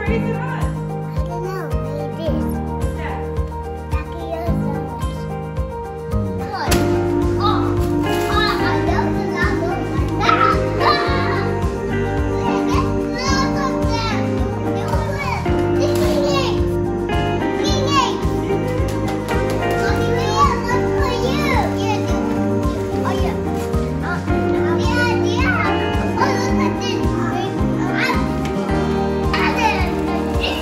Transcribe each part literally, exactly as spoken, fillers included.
is it on? I don't know. Maybe this. What's that? Brachiosaurus. Good. Oh. Oh, I love the lava. Ah! Ah! Look at them. This is it. Phoenix. Mommy, we have one for you. Yeah, oh, yeah. Oh, yeah, yeah. Oh, look at this. Ah. Ah, there.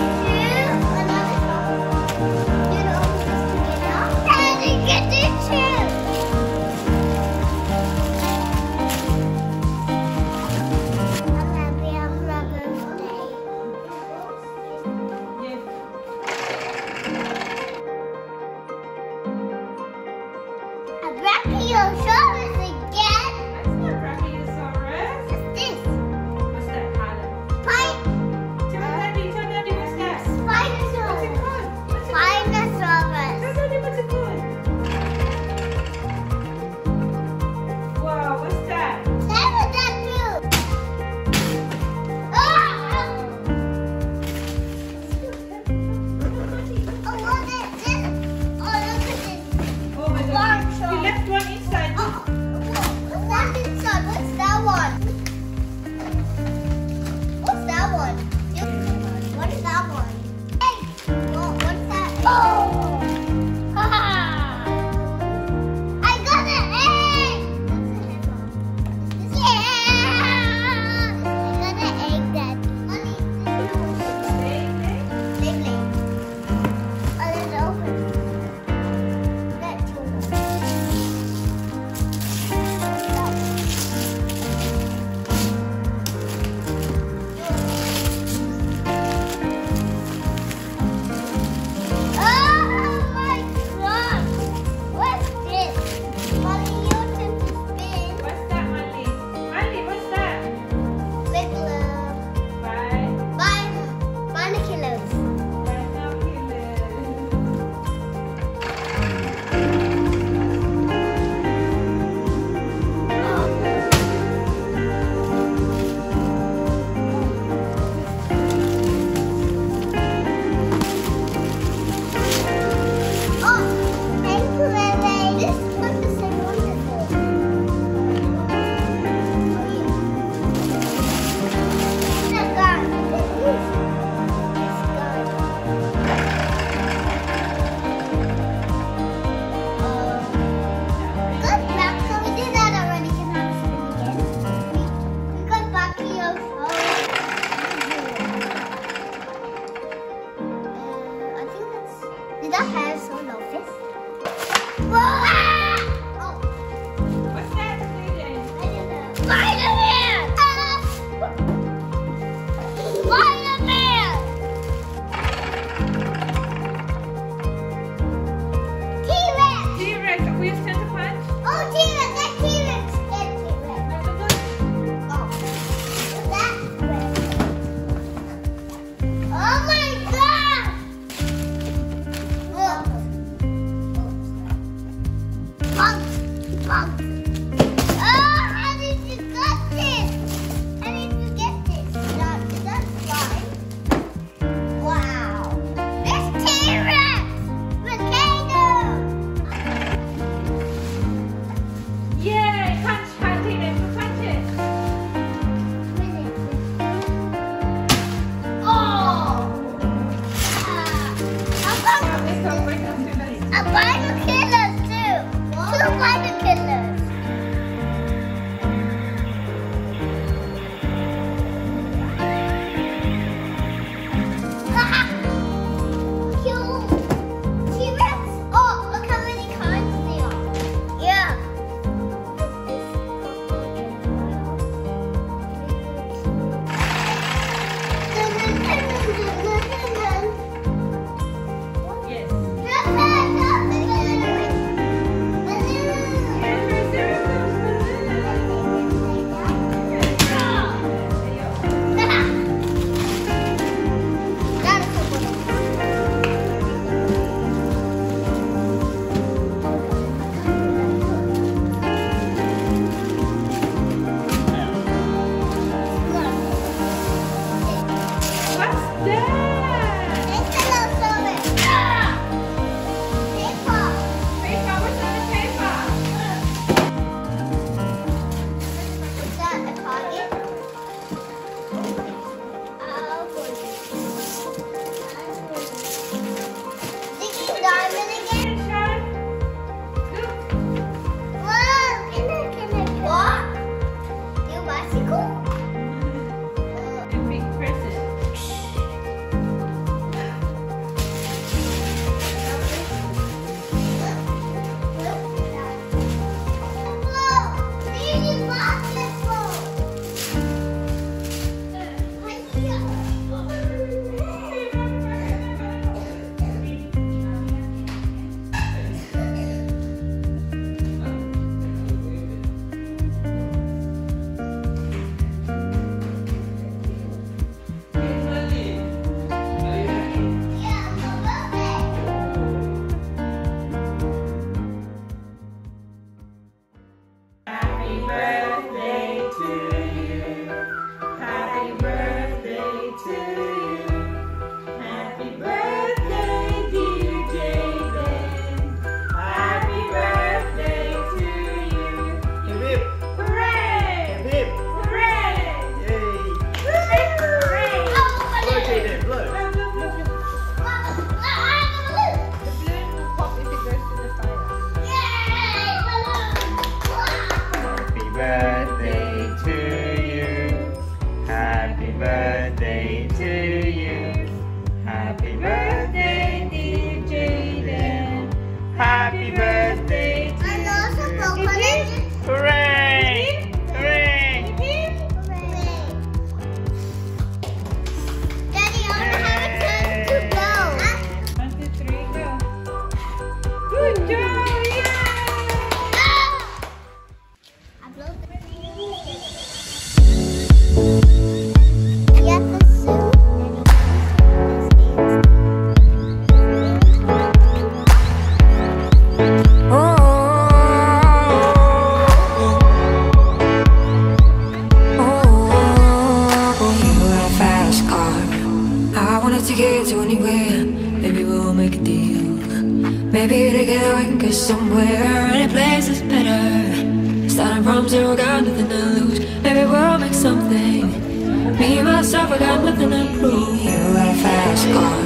Maybe together we can get somewhere. Any place is better. Starting from zero, got nothing to lose. Maybe we'll make something. Me, myself, I got nothing to prove. You got a fast car,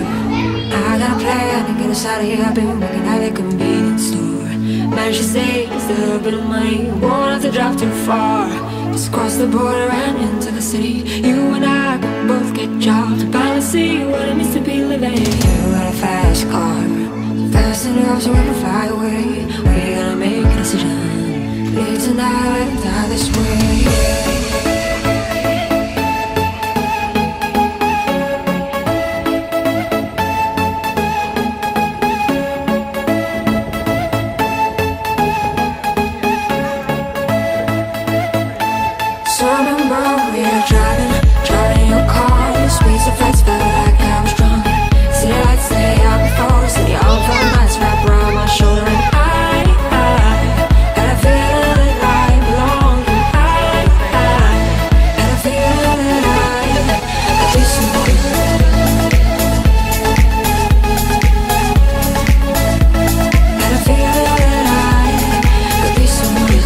I got a plan to get us out of here. I've been working at a convenience store. Managed to save just a little bit of money. Won't have to drive too far. Just cross the border and into the city. You and I can both get jobs and finally see what it means to be living. You got a fast car, fast enough so we can fly away. We're gonna make a decision. Live tonight, let die this way. So I remember we were driving, driving in your car. The speeds of lights felt like I was drunk. City lights lay out before, city all felt nice wrapped around my shoulder. And I, I had a feeling that I belonged. I, I had a feeling that I could be someone. Had a feeling that I could be someone.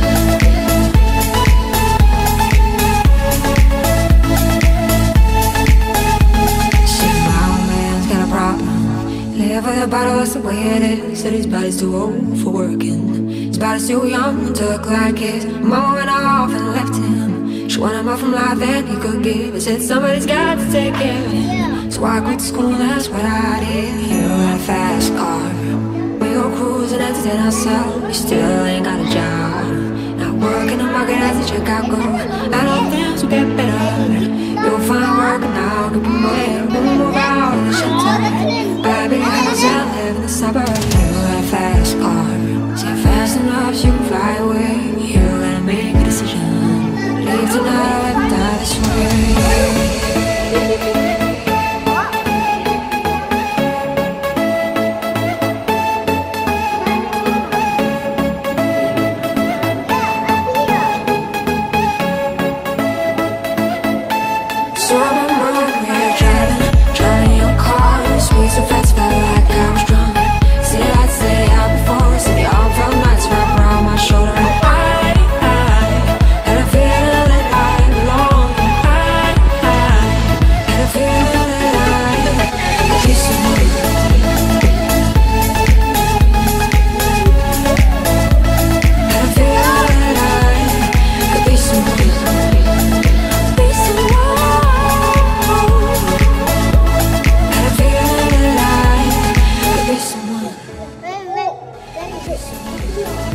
Live with a bottle, that's the way it is. Said his body's too old for working. His body's too young to look like his. Mama went off and left him. She wanted more from life than he could give. He said somebody's got to take care of him. So I quit school, that's what I did. You got a fast car, we go cruising, entertain ourselves. You still ain't got a job, not working the market as a Chicago. I know things will get better. You'll find work and I'll get promoted. We'll move out of the shelter. Baby, I live in the suburbs. You got a fast car, say fast enough so you can fly away. You gotta make a decision. Leave tonight, let die this way. So I remember we were driving, Thank you.